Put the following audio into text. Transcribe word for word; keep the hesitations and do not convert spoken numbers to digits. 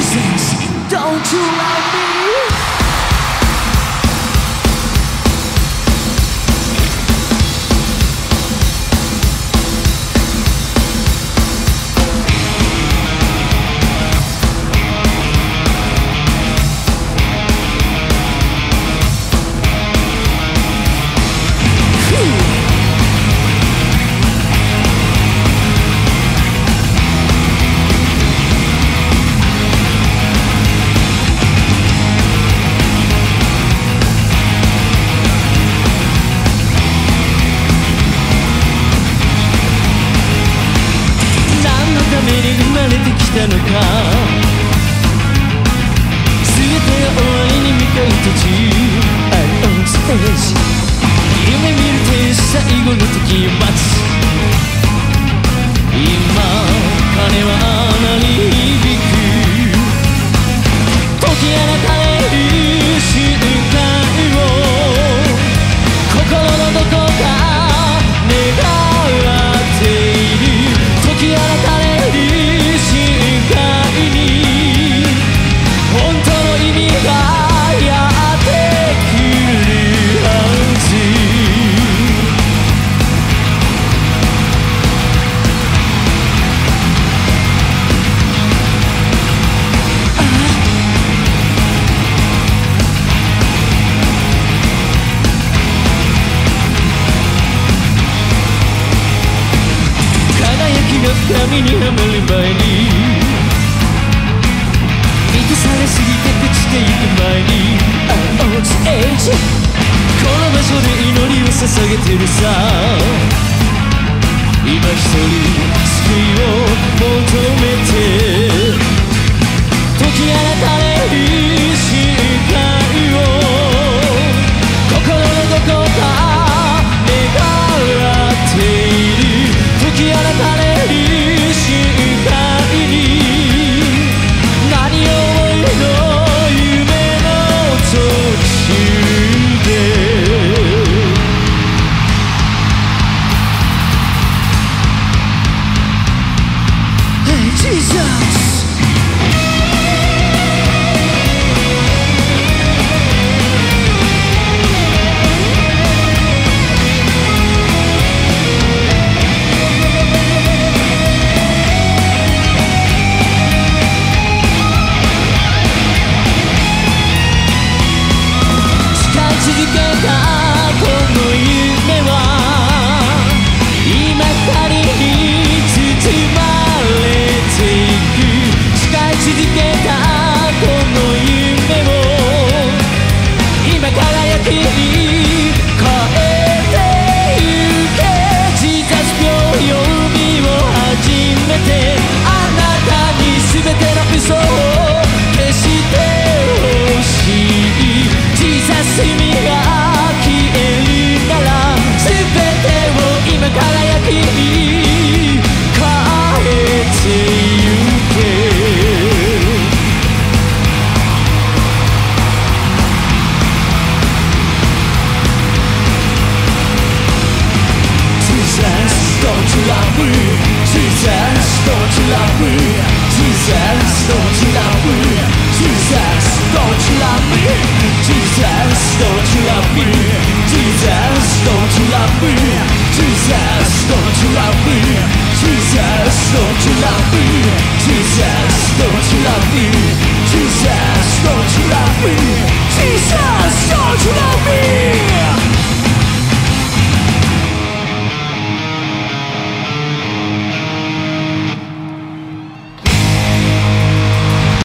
Jesus, don't you love me?生まれてきたのか、全てが終わりに向かう途中、I on stage 夢見る天使、最後の時を待つ。今鐘は鳴り響く、解き放たれる瞬間を心のどこか願っている。解き放たれる髪にはまる前に満たされすぎて朽ちてゆく前に I'm on stage この場所で祈りを捧げてるさ。今一人救いを求めて解き放たれる瞬間を心のどこか願っている。解き放たれるJesus, don't you love me? Jesus, don't you love me?